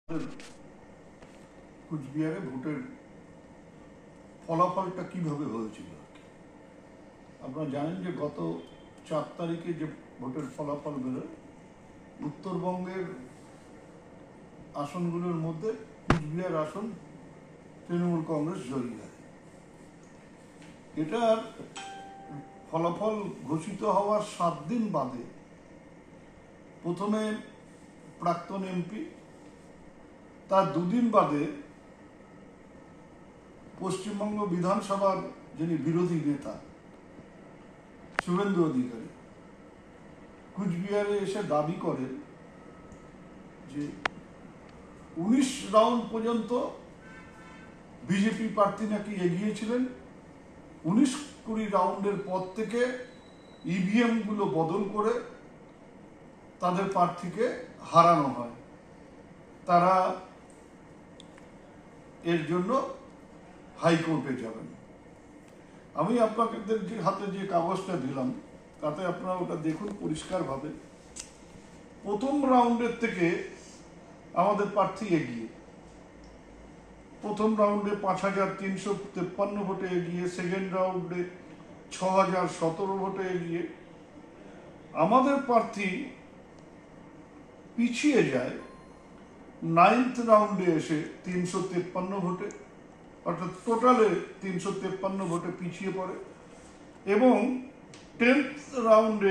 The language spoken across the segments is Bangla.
কুচবিহারে ভোটের ফলাফলটা কিভাবে হয়েছিল। আপনারা জানেন যে গত 4 তারিখে যে ভোটের ফলাফল বেরোয়, উত্তরবঙ্গের আসনগুলোর মধ্যে কুচবিহার আসন তৃণমূল কংগ্রেস জয়ী হয়। এটার ফলাফল ঘোষিত হওয়ার 7 দিন বাদে প্রথমে প্রাক্তন এমপি, তার 2 দিন বাদে পশ্চিমবঙ্গ বিধানসভার যিনি বিরোধী নেতা শুভেন্দু অধিকারী কুচবিহারে এসে দাবি করেন যে 19 রাউন্ড পর্যন্ত বিজেপি প্রার্থী নাকি এগিয়েছিলেন। 19-20 রাউন্ডের পর থেকে ইভিএম গুলো বদল করে তাদের প্রার্থীকে হারানো হয়। তারা এর জন্য হাইকোর্টে যাবেন। আমি আপনাদের যে হাতে যে কাগজটা দিলাম তাতে আপনারা ওটা দেখুন পরিষ্কারভাবে। প্রথম রাউন্ডের থেকে আমাদের প্রার্থী এগিয়ে, প্রথম রাউন্ডে 5353 ভোটে এগিয়ে, সেকেন্ড রাউন্ডে 6017 ভোটে এগিয়ে। আমাদের প্রার্থী পিছিয়ে যায় 9th রাউন্ডে এসে 353 ভোটে, অর্থাৎ টোটালে 353 ভোটে পিছিয়ে পড়ে, এবং 10th রাউন্ডে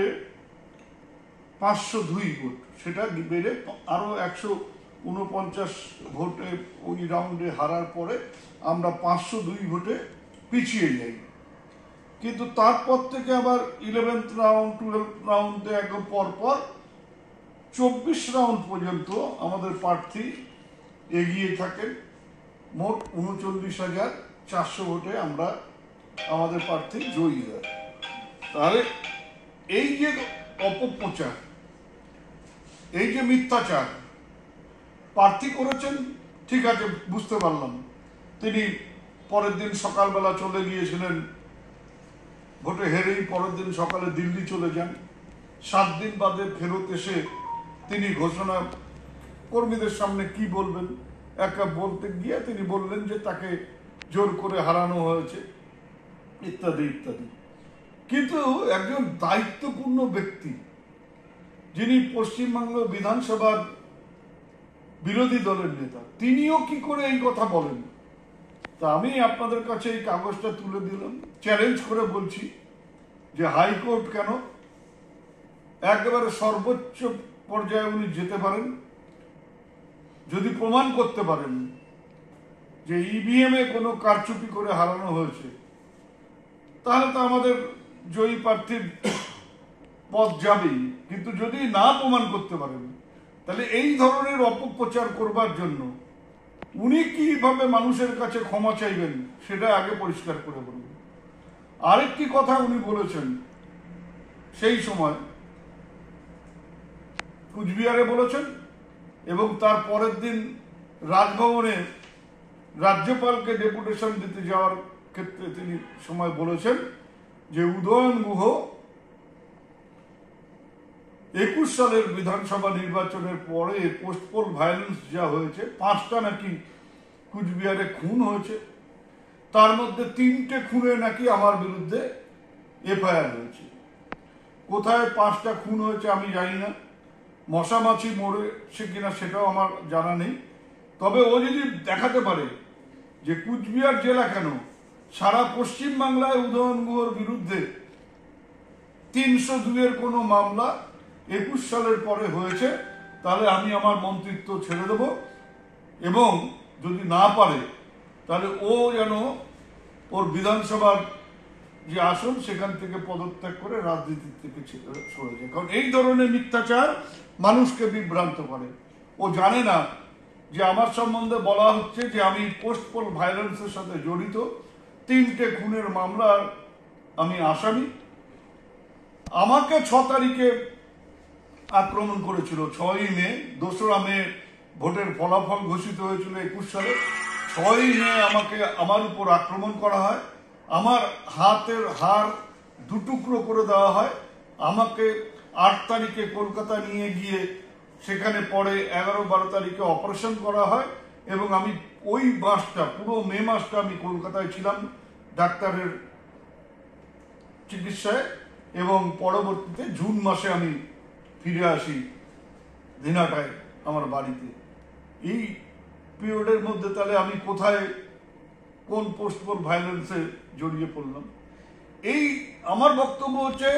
502 ভোট, সেটা বেড়ে আরো 149 ভোটে ওই রাউন্ডে হারার পরে আমরা 502 ভোটে পিছিয়ে যাই। কিন্তু তারপর থেকে আবার 11th রাউন্ড 12th রাউন্ডে একদম পরপর 24 রাউন্ড পর্যন্ত আমাদের প্রার্থী এগিয়ে থাকেন। মোট 39,400 ভোটে আমরা আমাদের প্রার্থী জয়ী হয়। তাহলে এই যে অপপ্রচার, এই যে মিথ্যাচার প্রার্থী করেছেন, ঠিক আছে, বুঝতে পারলাম। তিনি পরের দিন সকালবেলা চলে গিয়েছিলেন, ভোটে হেরেই পরের দিন সকালে দিল্লি চলে যান। 7 দিন বাদে ফেরত এসে তিনি ঘোষণা কর্মীদের সামনে কি বলবেন, একটা বলতে গিয়ে তিনি বললেন যে তাকে জোর করে হারানো হয়েছে, ইত্যাদি ইত্যাদি। কিন্তু একজন দায়িত্বপূর্ণ ব্যক্তি, যিনি পশ্চিমবঙ্গ বিধানসভার বিরোধী দলের নেতা, তিনিও কি করে এই কথা বলেন? তা আমি আপনাদের কাছে এই কাগজটা তুলে দিলাম, চ্যালেঞ্জ করে বলছি যে হাইকোর্ট কেন, একেবারে সর্বোচ্চ পর্যায়ে উনি যেতে পারেন। যদি প্রমাণ করতে পারেন যে ইভিএম এ কোনো কারচুপি করে হারানো হয়েছে, তাহলে তো আমাদের জয়ী প্রার্থীর পথ যাবেই। কিন্তু যদি না প্রমাণ করতে পারেন, তাহলে এই ধরনের অপপ্রচার করবার জন্য উনি কিভাবে মানুষের কাছে ক্ষমা চাইবেন সেটা আগে পরিষ্কার করে বলবেন। আরেকটি কথা উনি বলেছেন সেই সময় কুচবিহারে বলেছেন, এবং তার পরের দিন রাজভবনে রাজ্যপালকে ডেপুটেশন দিতে যাওয়ার ক্ষেত্রে তিনি সময় বলেছেন যে উদয়ন গুহ 21 সালের বিধানসভা নির্বাচনের পরে পোস্টপোল ভায়োলেন্স যা হয়েছে, 5টা নাকি কুচবিহারে খুন হয়েছে, তার মধ্যে 3টে খুনে নাকি আমার বিরুদ্ধে এফআইআর হয়েছে। কোথায় 5টা খুন হয়েছে আমি জানি না, মশামাছি মরেছে কিনা সেটাও আমার জানা নেই। তবে ও যদি দেখাতে পারে যে কুচবিহার জেলা কেন, সারা পশ্চিমবাংলায় উদয়ন গুহর বিরুদ্ধে 302-এর কোনো মামলা 21 সালের পরে হয়েছে, তাহলে আমি আমার মন্ত্রিত্ব ছেড়ে দেব। এবং যদি না পারে, তাহলে ও যেন ওর বিধানসভার যে আসন সেখান থেকে পদত্যাগ করে রাজনীতির থেকে সরে যায়। কারণ এই ধরনের মিথ্যাচার মানুষকে বিভ্রান্ত করে। ও জানে না যে আমার সম্বন্ধে বলা হচ্ছে যে আমি পোস্টপোল ভায়োলেন্সের সাথে জড়িত, 3টে খুনের মামলার আমি আসামি। আমাকে 6 তারিখে আক্রমণ করেছিল, 6ই মে। 2রা মে ভোটের ফলাফল ঘোষিত হয়েছিল 21 সালে। 6ই মে আমার উপর আক্রমণ করা হয়, আমার হাতের হাড় 2 টুকরো করে দেওয়া হয়, আমাকে 8 তারিখে কলকাতা নিয়ে গিয়ে সেখানে পরে 11-12 তারিখে অপারেশন করা হয় এবং আমি ওই মাসটা, পুরো মে মাসটা আমি কলকাতায় ছিলাম ডাক্তারের চিকিৎসায়, এবং পরবর্তীতে জুন মাসে আমি ফিরে আসি দিনাটায় আমার বাড়িতে। এই পিরিয়ডের মধ্যে তাহলে আমি কোথায় কোন পোস্টপোল ভায়োলেন্সে জড়িয়ে পড়লাম? এই আমার বক্তব্য হচ্ছে,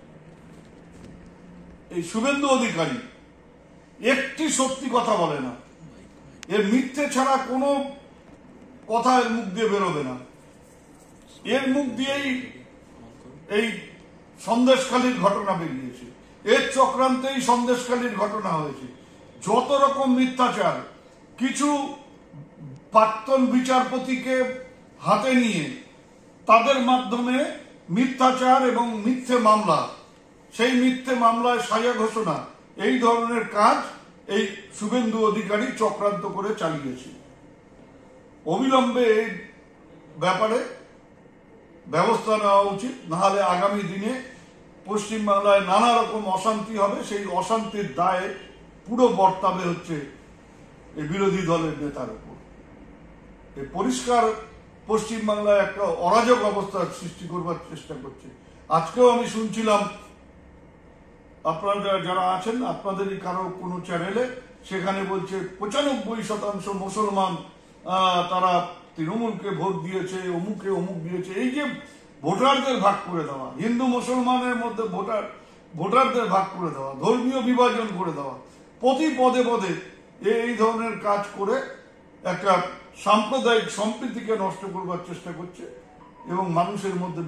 এই শুভেন্দু অধিকারী একটি সত্যি কথা বলে না, এর মিথ্যে ছাড়া কোনো কথা এর মুখ দিয়ে বেরোবে না। এর মুখ দিয়েই এই সন্দেশখালীর ঘটনা বেরিয়েছে, এর চক্রান্তেই সন্দেশখালীর ঘটনা হয়েছে। যত রকম মিথ্যাচার, কিছু প্রাক্তন বিচারপতিকে হাতে নিয়ে তাদের মাধ্যমে মিথ্যাচার এবং মিথ্যে মামলা, সেই মিথ্যে মামলায় সাজা ঘোষণা, এই ধরনের কাজ এই শুভেন্দু অধিকারী চক্রান্ত করে চালিয়েছে। অবিলম্বে এই ব্যাপারে ব্যবস্থা নেওয়া উচিত, নাহলে আগামী দিনে পশ্চিমবাংলায় নানা রকম অশান্তি হবে। সেই অশান্তির দায়ে পুরো বর্তাবে হচ্ছে এই বিরোধী দলের নেতার উপর। এই পরিষ্কার পশ্চিমবাংলায় একটা অরাজক অবস্থার সৃষ্টি করবার চেষ্টা করছে। আজকেও আমি শুনছিলাম, আপনারা যারা আছেন আপনাদেরই কারো কোনো চ্যানেলে, সেখানে বলছে 95% মুসলমান তারা তৃণমূলকে ভোট দিয়েছে, অমুকে অমুক দিয়েছে। এই যে ভোটারদের ভাগ করে দেওয়া, হিন্দু মুসলমানের মধ্যে ভোটারদের ভাগ করে দেওয়া, ধর্মীয় বিভাজন করে দেওয়া, প্রতি পদে পদে এই ধরনের কাজ করে একটা সাম্প্রদায়িক সম্প্রীতিকে নষ্ট করবার চেষ্টা করছে এবং মানুষের মধ্যে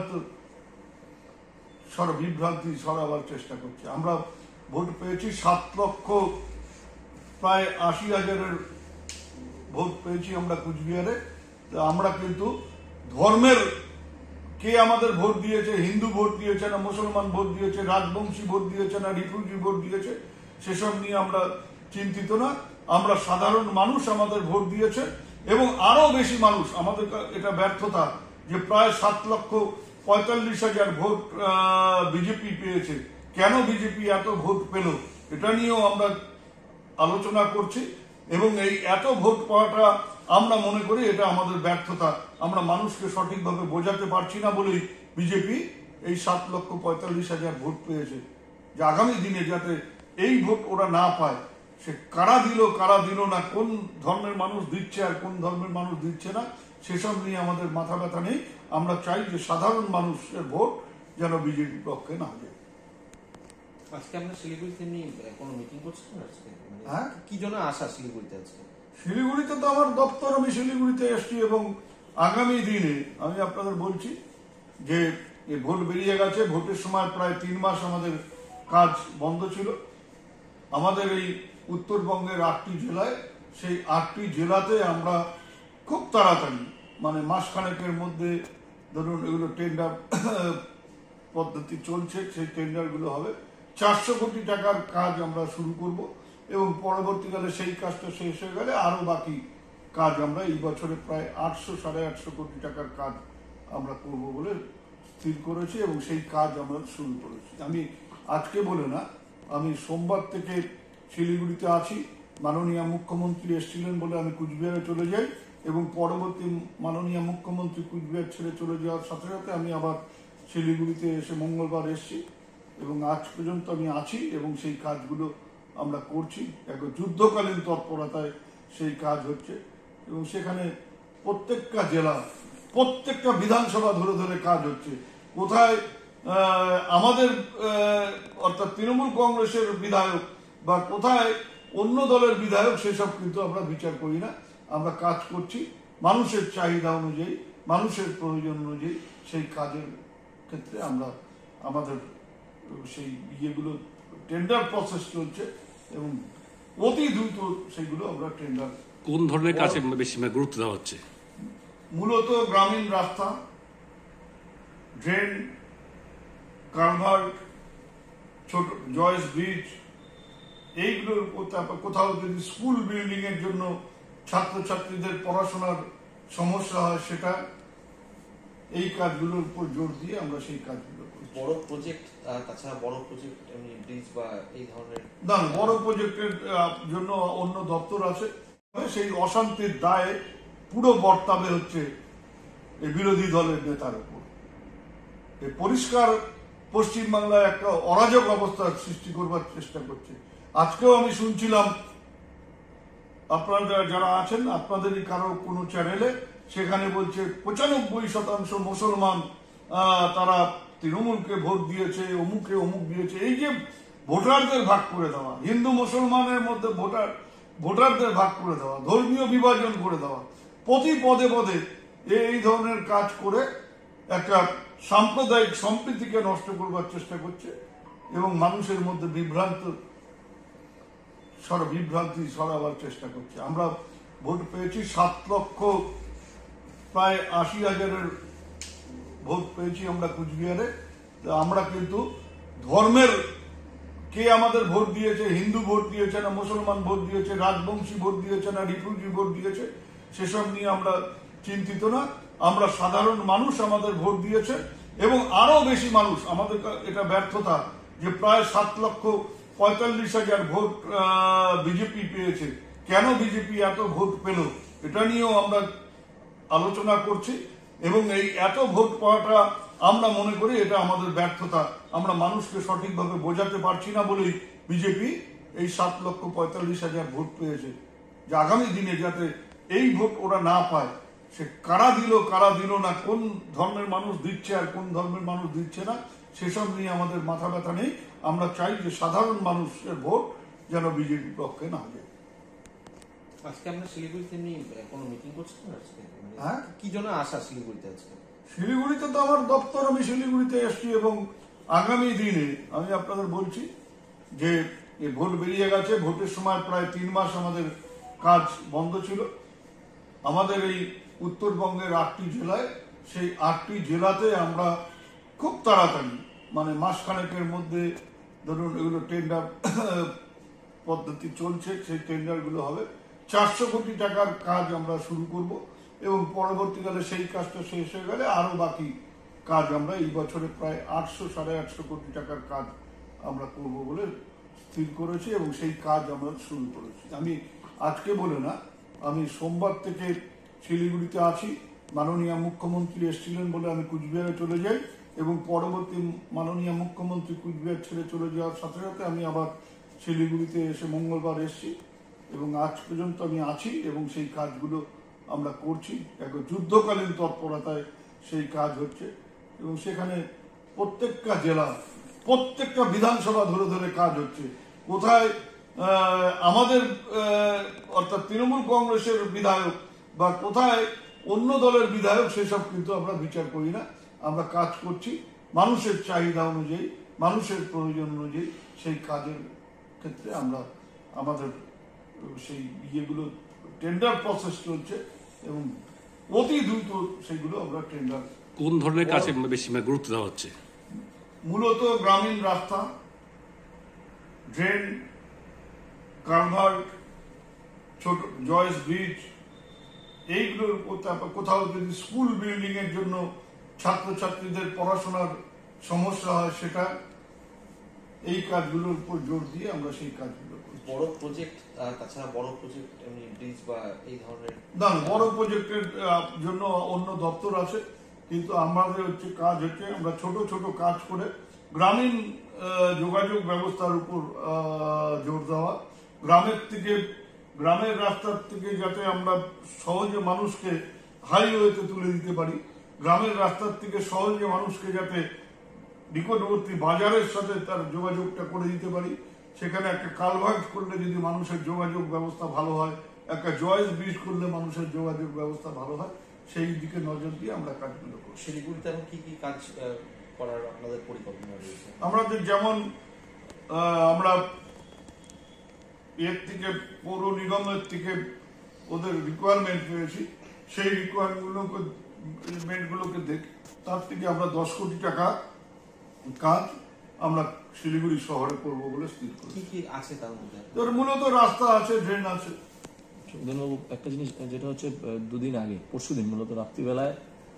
বিভ্রান্তি ছড়াবার চেষ্টা করছে। আমরা ভোট পেয়েছি 7 লক্ষ, প্রায় 80,000-এর ভোট পেয়েছি আমরা কুচবিহারে। আমরা কিন্তু ধর্মের কে আমাদের ভোট দিয়েছে, হিন্দু ভোট দিয়েছে না মুসলমান ভোট দিয়েছে, রাজবংশী ভোট দিয়েছে না রিফিউজি ভোট দিয়েছে, সেসব নিয়ে আমরা চিন্তিত না। আমরা সাধারণ মানুষ আমাদের ভোট দিয়েছে এবং আরো বেশি মানুষ, আমাদের এটা ব্যর্থতা যে প্রায় 7,45,000 ভোট বিজেপি পেয়েছে। কেন বিজেপি এত ভোট পেল, এটা নিয়েও আমরা আলোচনা করছি এবং এই এত ভোট পাওয়াটা আমরা মনে করি এটা আমাদের ব্যর্থতা। আমরা মানুষকে সঠিকভাবে বোঝাতে পারছি না বলেই বিজেপি এই 7,45,000 ভোট পেয়েছে। যে আগামী দিনে যাতে এই ভোট ওরা না পায়, সে কারা দিল না, কোন ধর্মের মানুষ দিচ্ছে আর কোন ধর্মের মানুষ দিচ্ছে না, সেসব নিয়ে আমাদের মাথা ব্যথা নেই। আমরা চাই যে সাধারণ মানুষের ভোট যেন বিজেপির পক্ষে না যায়। আজকে আমরা শিলিগুড়িতে কোনো মিটিং করছেন আজকে? হ্যাঁ, কি জন্য আসা শিলিগুড়িতে আজকে? শিলিগুড়িতে তো আমার দপ্তর, আমি শিলিগুড়িতে এসছি এবং আগামী দিনে আমি আপনাদের বলছি যে ভোট বেরিয়ে গেছে। ভোটের সময় প্রায় 3 মাস আমাদের কাজ বন্ধ ছিল। আমাদের এই উত্তরবঙ্গের 8টি জেলায়, সেই 8টি জেলাতে আমরা খুব তাড়াতাড়ি, মানে মাসখানেকের মধ্যে, ধরুন এগুলো টেন্ডার পদ্ধতি চলছে, সেই টেন্ডারগুলো হবে। 400 কোটি টাকার কাজ আমরা শুরু করব এবং পরবর্তীকালে সেই কাজটা শেষ হয়ে গেলে আরো বাকি কাজ আমরা এই বছরে প্রায় 800-850 কোটি টাকার কাজ আমরা করব বলে স্থির করেছি এবং সেই কাজ আমরা শুরু করেছি। আমি আজকে বলে না, আমি সোমবার থেকে শিলিগুড়িতে আছি। মাননীয় মুখ্যমন্ত্রী এসেছিলেন বলে আমি কুচবিহারে চলে যাই এবং পরবর্তী মাননীয় মুখ্যমন্ত্রী কুচবিহার ছেড়ে চলে যাওয়ার সাথে সাথে আমি আবার শিলিগুড়িতে এসে মঙ্গলবার এসেছি এবং আজ পর্যন্ত আমি আছি এবং সেই কাজগুলো আমরা করছি। একটা যুদ্ধকালীন তৎপরতায় সেই কাজ হচ্ছে এবং সেখানে প্রত্যেকটা জেলা, প্রত্যেকটা বিধানসভা ধরে ধরে কাজ হচ্ছে। কোথায় আমাদের অর্থাৎ তৃণমূল কংগ্রেসের বিধায়ক বা কোথায় অন্য দলের বিধায়ক, সেসব কিন্তু আমরা বিচার করি না। আমরা কাজ করছি মানুষের চাহিদা অনুযায়ী, মানুষের প্রয়োজন অনুযায়ী। সেই কাজের ক্ষেত্রে আমরা আমাদের সেই ইয়েগুলো টেন্ডার প্রসেস চলছে এবং অতি দ্রুত সেগুলো আমরা টেন্ডার। কোন ধরনের কাজে বেশি গুরুত্ব দেওয়া হচ্ছে? মূলত গ্রামীণ রাস্তা, ড্রেন, কালভার্ট, ছোট জয়েস ব্রিজ, এইগুলোর কোথাও যদি স্কুল বিল্ডিং এর জন্য ছাত্রছাত্রীদের পড়াশোনার সমস্যা হয়, সেটা, এই কাজগুলোর উপর জোর দিয়ে আমরা সেই কাজগুলো করি। বড় প্রজেক্ট, তাছাড়া বড় প্রজেক্ট এমনি ব্রিজ বা এই ধরনের না, বড় প্রজেক্টের জন্য অন্য দপ্তর আছে। সেই অশান্তির দায়ে পুরো বর্তাবে হচ্ছে এই বিরোধী দলের নেতার উপর। এই পরিষ্কার পশ্চিমবাংলায় একটা অরাজক অবস্থা সৃষ্টি করবার চেষ্টা করছে। আজকেও আমি শুনছিলাম, আপনারা যারা আছেন আপনাদেরই কারো কোনো চ্যানেলে, সেখানে বলছে 95% মুসলমান তারা তৃণমূলকে ভোট দিয়েছে, অমুকে অমুক দিয়েছে। এই যে ভোটারদের ভাগ করে দেওয়া, হিন্দু মুসলমানের মধ্যে ভোটারদের ভাগ করে দেওয়া, ধর্মীয় বিভাজন করে দেওয়া, প্রতি পদে পদে এই ধরনের কাজ করে একটা সাম্প্রদায়িক সম্প্রীতিকে নষ্ট করবার চেষ্টা করছে এবং মানুষের মধ্যে বিভ্রান্তি সরাবার চেষ্টা করছে। আমরা ভোট পেয়েছি 7 লক্ষ, প্রায় 80,000-এর ভোট পেয়েছি আমরা কুচবিহারে। আমরা কিন্তু ধর্মের কে আমাদের ভোট দিয়েছে, হিন্দু ভোট দিয়েছে না মুসলমান ভোট দিয়েছে, রাজবংশী ভোট দিয়েছে না রিফিউজি ভোট দিয়েছে, সেসব নিয়ে আমরা চিন্তিত না। আমরা সাধারণ মানুষ আমাদের ভোট দিয়েছে এবং আরো বেশি মানুষ, আমাদের এটা ব্যর্থতা যে প্রায় 7,45,000 ভোট বিজেপি পেয়েছে। কেন বিজেপি এত ভোট পেল এটা নিয়েও আমরা আলোচনা করছি এবং এই এত ভোট পাওয়াটা আমরা মনে করি এটা আমাদের ব্যর্থতা। আমরা মানুষকে সঠিকভাবে বোঝাতে পারছি না বলেই বিজেপি এই 7,45,000 ভোট পেয়েছে। যে আগামী দিনে যাতে এই ভোট ওরা না পায়, সে কারা দিল না, কোন ধর্মের মানুষ দিচ্ছে আর কোন ধর্মের মানুষ দিচ্ছে না, সেসব নিয়ে আমাদের মাথা ব্যথা নেই। আমরা চাই যে সাধারণ মানুষের ভোট যেন বিজেপির পক্ষে না যায়। আজকে আমরা শিলিগুড়িতে এমনি কোনো মিটিং করছেন আজকে? হ্যাঁ, কি জন্য আসা শিলিগুড়িতে আজকে? শিলিগুড়িতে তো আমার দপ্তর, আমি শিলিগুড়িতে এসছি এবং আগামী দিনে আমি আপনাদের বলছি যে এই ভোট বেরিয়ে গেছে। ভোটের সময় প্রায় 3 মাস আমাদের কাজ বন্ধ ছিল। আমাদের এই উত্তরবঙ্গের 8টি জেলায়, সেই 8টি জেলাতে আমরা খুব তাড়াতাড়ি, মানে মাসখানেকের মধ্যে, ধরুন এগুলো টেন্ডার পদ্ধতি চলছে, সেই টেন্ডারগুলো হবে। 400 কোটি টাকার কাজ আমরা শুরু করব এবং পরবর্তীকালে সেই কাজটা শেষ হয়ে গেলে আরো বাকি কাজ আমরা এই বছরে প্রায় 800-850 কোটি টাকার কাজ আমরা করব বলে স্থির করেছি এবং সেই কাজ আমরা শুরু করেছি। আমি আজকে বলে না, আমি সোমবার থেকে শিলিগুড়িতে আছি। মাননীয় মুখ্যমন্ত্রী এসেছিলেন বলে আমি কুচবিহারে চলে যাই এবং পরবর্তী মাননীয় মুখ্যমন্ত্রী কুচবিহার ছেড়ে চলে যাওয়ার সাথে সাথে আমি আবার শিলিগুড়িতে এসে মঙ্গলবার এসেছি এবং আজ পর্যন্ত আমি আছি এবং সেই কাজগুলো আমরা করছি। এক যুদ্ধকালীন তৎপরতায় সেই কাজ হচ্ছে এবং সেখানে প্রত্যেকটা জেলা, প্রত্যেকটা বিধানসভা ধরে ধরে কাজ হচ্ছে। কোথায় আমাদের অর্থাৎ তৃণমূল কংগ্রেসের বিধায়ক বা কোথায় অন্য দলের বিধায়ক, সেসব কিন্তু আমরা বিচার করি না। আমরা কাজ করছি মানুষের চাহিদা অনুযায়ী, মানুষের প্রয়োজন অনুযায়ী। সেই কাজের ক্ষেত্রে আমরা আমাদের সেই ইয়েগুলো টেন্ডার প্রসেস চলছে এবং অতি দ্রুত সেগুলো আমরা টেন্ডার। কোন ধরনের কাজে বেশি গুরুত্ব দেওয়া হচ্ছে? মূলত গ্রামীণ রাস্তা, ড্রেন, কালভার্ট, ছোট জয়েস ব্রিজ, এইগুলোর কোথাও যদি স্কুল বিল্ডিং এর জন্য ছাত্রছাত্রীদের পড়াশোনার সমস্যা হয়, সেটা এই কাজগুলোর উপর জোর দিয়ে আমরা সেই কাজগুলো করছি। বড় প্রজেক্ট, তাছাড়া বড় প্রজেক্ট এমনি ব্রিজ বা এই ধরনের না, বড় প্রজেক্টের জন্য অন্য দপ্তর আছে, কিন্তু আমাদের হচ্ছে কাজ হচ্ছে আমরা ছোট ছোট কাজ করে গ্রামীণ যোগাযোগ ব্যবস্থার উপর জোর দেওয়া। গ্রামের রাস্তার থেকে যাতে আমরা সহজে মানুষকে হাইওয়েতে তুলে দিতে পারি, গ্রামের রাস্তার থেকে সহজে মানুষকে যাতে নিকটবর্তী বাজারের সাথে তার যোগাযোগটা করে দিতে পারি। সেখানে একটা কালভার্ট করলে যদি মানুষের যোগাযোগ ব্যবস্থা ভালো হয়, একটা জয়েস ব্রিজ করলে মানুষের যোগাযোগ ব্যবস্থা ভালো হয়, সেই দিকে নজর দিয়ে আমরা কাজগুলো করি। শিলিগুড়িতে এখন কি কি কাজ করার আপনাদের পরিকল্পনা রয়েছে? আমাদের যেমন আমরা এর থেকে পৌর নিগমের থেকে ওদের রিকোয়ারমেন্ট পেয়েছি, সেই রিকোয়ারমেন্টগুলোকে দেখে তার থেকে আমরা 10 কোটি টাকা কাজ আমরা শিলিগুড়ি শহরে করবো বলে স্থির করি। কি কি আছে তার মধ্যে? মূলত রাস্তা আছে, ড্রেন আছে। একটা জিনিস যেটা হচ্ছে, দুদিন আগে পরশুদিন মূলত রাত্রিবেলায়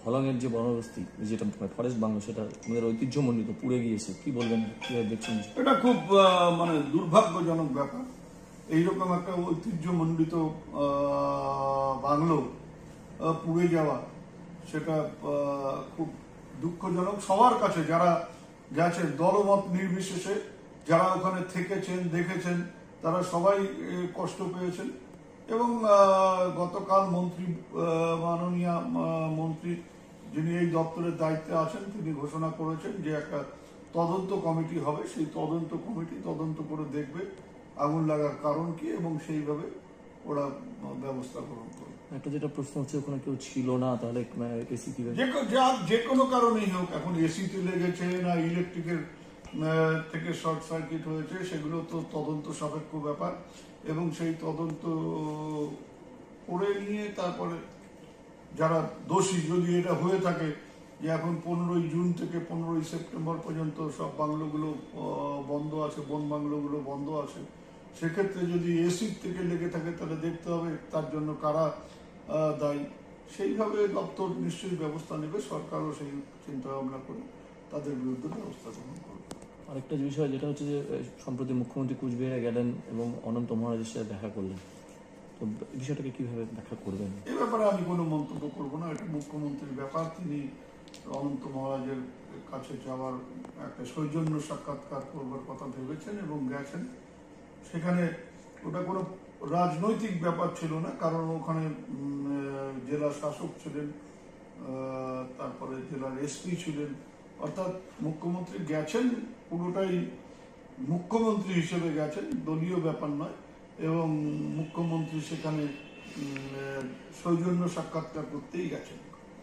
হলংয়ের যে বনবস্তি যেটা ফরেস্ট বাংলো সেটা আমাদের ঐতিহ্যমণ্ডিত পুড়ে গিয়েছে, কি বলবেন, কিভাবে দেখছেন? এটা খুব মানে দুর্ভাগ্যজনক ব্যাপার। এইরকম একটা ঐতিহ্যমণ্ডিত বাংলো পুড়ে যাওয়া, সেটা খুব দুঃখজনক সবার কাছে। যারা গেছেন দলমত নির্বিশেষে, যারা ওখানে থেকেছেন দেখেছেন, তারা সবাই কষ্ট পেয়েছেন। এবং গতকাল মন্ত্রী, মাননীয় মন্ত্রী যিনি এই দপ্তরের দায়িত্বে আছেন, তিনি ঘোষণা করেছেন যে একটা তদন্ত কমিটি হবে। সেই তদন্ত কমিটি তদন্ত করে দেখবে আগুন লাগার কারণ কি এবং সেইভাবে ওরা ব্যবস্থা গ্রহণ করবে। একটা যেটা প্রশ্ন হচ্ছে, ওখানে কেউ ছিল না, তাহলে এসি কিভাবে? যে কোনো কারণেই হোক, এখন এসিতে লেগেছে না ইলেকট্রিকের থেকে শর্ট সার্কিট হয়েছে, সেগুলো তো তদন্ত সাপেক্ষ ব্যাপার। এবং সেই তদন্ত করে নিয়ে তারপরে যারা দোষী, যদি এটা হয়ে থাকে যে এখন 15ই জুন থেকে 15ই সেপ্টেম্বর পর্যন্ত সব বাংলোগুলো বন্ধ আছে, বন বাংলোগুলো বন্ধ আছে, সেক্ষেত্রে যদি এসির থেকে লেগে থাকে তাহলে দেখতে হবে তার জন্য কারা দায়ী। সেইভাবে দপ্তর নিশ্চয়ই ব্যবস্থা নেবে, সরকারও সেই চিন্তা ভাবনা করে তাদের বিরুদ্ধে ব্যবস্থা গ্রহণ করবে। আরেকটা বিষয় যেটা হচ্ছে যে সম্প্রতি মুখ্যমন্ত্রী কুচবিহারে গেলেন এবং অনন্ত মহারাজের সাথে দেখা করলেন, তো বিষয়টাকে কিভাবে ব্যাখ্যা করবেন? এ ব্যাপারে আমি কোনো মন্তব্য করবো না, এটা মুখ্যমন্ত্রীর ব্যাপার। তিনি অনন্ত মহারাজের কাছে যাওয়ার একটা সৌজন্য সাক্ষাৎকার করবার কথা ভেবেছেন এবং গেছেন। সেখানে ওটা কোনো রাজনৈতিক ব্যাপার ছিল না, কারণ ওখানে জেলা শাসক ছিলেন, তারপরে জেলার এসপি ছিলেন। অর্থাৎ মুখ্যমন্ত্রী গেছেন, পুরোটাই মুখ্যমন্ত্রী হিসেবে গেছেন, দলীয় ব্যাপার নয়। এবং মুখ্যমন্ত্রী সেখানে সৌজন্য সাক্ষাৎকার করতেই গেছেন।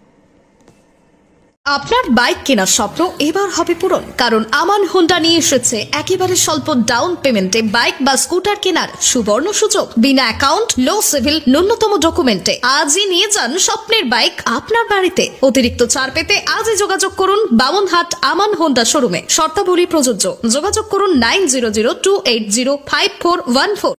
আপনার বাইক কেনার স্বপ্ন এবার হবে পূরণ, কারণ আমান হোন্ডা নিয়ে এসেছে একেবারে স্বল্প ডাউন পেমেন্টে বাইক বা স্কুটার কেনার সুবর্ণ সুযোগ। বিনা অ্যাকাউন্ট, লো সিভিল, ন্যূনতম ডকুমেন্টে আজই নিয়ে যান স্বপ্নের বাইক আপনার বাড়িতে। অতিরিক্ত ছাড় পেতে আজই যোগাযোগ করুন বামনহাট আমান হোন্ডা শোরুমে। শর্তাবলী প্রযোজ্য। যোগাযোগ করুন 9002805414।